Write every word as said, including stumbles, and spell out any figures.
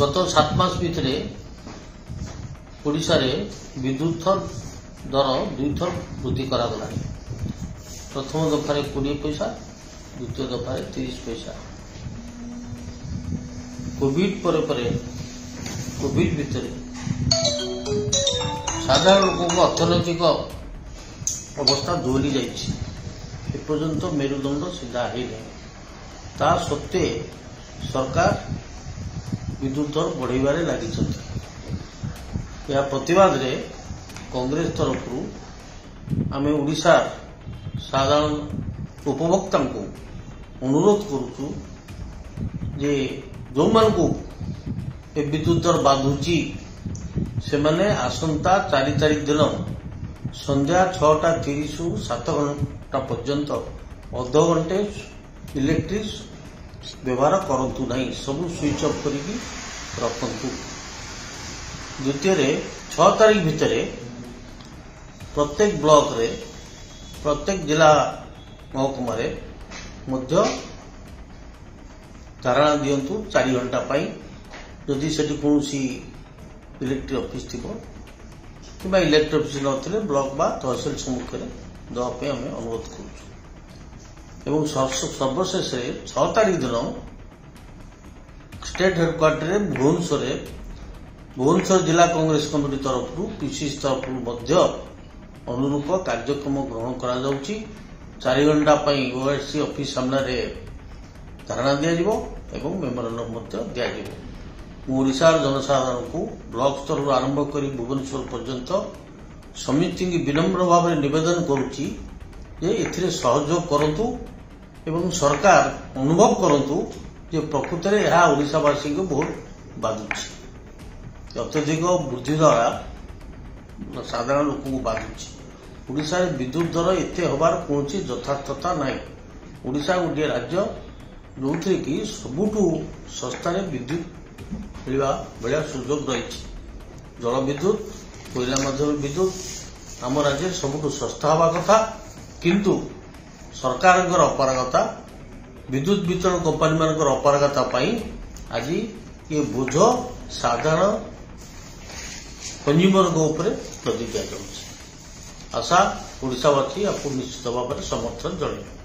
गत सात मास भितर ओडिशा रे विद्युत दर दुई थर वृद्धि करागला। प्रथम दफारे कोड़े पैसा, द्वितीय दफारे तीस पैसा। कोविड परे परे कोविड भितर साधारण लोक अर्थनैतिक अवस्था दोहरी जाइए। एपर्यंत मेरुदंड सीधा है ता सत्वे सरकार विद्युत दर बढ़ाइबारे लगी। यह प्रतिवाद रे कांग्रेस तरफ आमे ओडिशा साधारण उपभोक्ता को अनुरोध करुचु जे जो मान को ए विद्युत दर बाधुची से माने आसंता चारि तारीख दिन संध्या छटा तीस सात घंटा पर्यंत अध घंटे इलेक्ट्रिक व्यवहार करंतु नहीं, सब स्विच ऑफ करिकी रखंतु। द्वितीय रे छह तारीख भितर प्रत्येक ब्लॉक रे प्रत्येक जिला महकुमा रे मध्य धारणा दियंतु चार घंटा पाई। जदि सेठी कोनोसी इलेक्ट्रिक ऑफिस थिबो कि इलेक्ट्रिक ऑफिस नथिले ब्लॉक बा तहसील सम्मुख में दवा पे आम अनुरोध करुचु। एवं सर्वशेष छह तारीख दिन स्टेट हेडक्वार्टर भुवनेश्वर भुवनेश्वर जिला कांग्रेस कमिटी तरफ पीसीसी तरफ अनुरूप कार्यक्रम ग्रहण करा जाउची। चार घंटा ओएससी ऑफिस सामने धारणा दिया एवं मेमोरांडम दिया। ओडिशा जनसाधारण को ब्लॉक स्तर आरंभ कर भुवनेश्वर पर्यंत समिति की विनम्र भाव में निवेदन करुच्ची जे एथिरे सहयोग करंतु एवं सरकार अनुभव करंतु जे प्रकृत में यह ओडिशावासी को बहुत बाधुची। अत्यधिक वृद्धि द्वारा साधारण लोक को बाधुची। ओडिशा रे विद्युत दर एते होबार कोनसी यथार्थता नाही। ओडिशा गोटे राज्य जो थी कि सबुठु सस्ता विद्युत मिलवा भाया सुजोग रही। जल विद्युत कोयला माध्यम विद्युत आम राज्य सबुठु सस्ता हवा कथा, किंतु सरकार अपारगता विद्युत वितरण कंपानी मान अपारगता आज ये बोझ साधारण कंज्यूमर लदी दिया। आशा ओडिशावासी आपको निश्चित भाव में समर्थन जन।